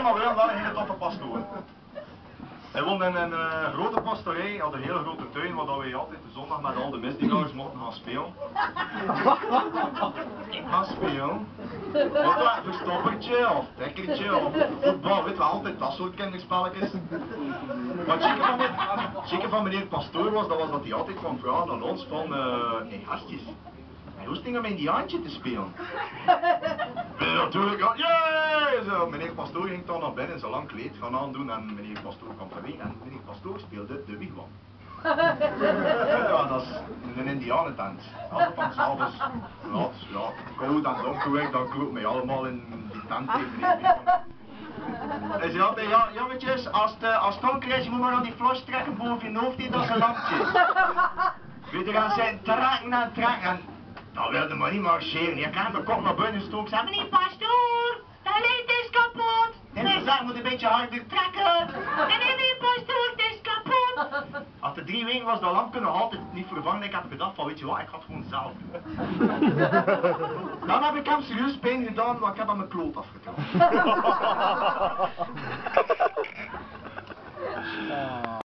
maar wel een hele toffe pastoor. Hij woonde in een grote pastorij, had een hele grote tuin waar wij altijd de zondag met al de misdieners mochten gaan spelen. Gaan spelen. Of een verstoppertje, of tekkertje, of voetbal, weet je wel, altijd dat soort kinderspelletjes. Wat chique van meneer Pastoor was dat hij altijd kwam vragen aan ons van, hey gastjes, hoe is het ding om in die handje te spelen? Natuurlijk, ja, zo, meneer Pastoor ging dan naar binnen, zijn lang kleed gaan aandoen en meneer Pastoor kwam erin en meneer Pastoor speelde de wigwam. Ja, dat is een indianentent. Ja, van s'avonds laat, ja, koud en donker weg, dan kroop mij allemaal in die tent tegen. Hij zei altijd, ja, jongetjes, als het donker is, je moet maar aan die flos trekken boven je hoofd, dat is een lampje. Weet je, gaan zijn trekken en trekken. Dat wilde maar niet marcheren. Je kan de kop naar buiten stoken en zeggen, meneer Pastoor, de licht is kapot. En hij zegt, moet een beetje harder trekken. En meneer Pastoor, het is kapot. Achter 3 weken was dat lampje nog altijd niet vervangen. Ik heb gedacht van, weet je wat, ik ga het gewoon zelf doen. Dan heb ik hem serieus pijn gedaan, want ik heb aan mijn kloot afgetrokken.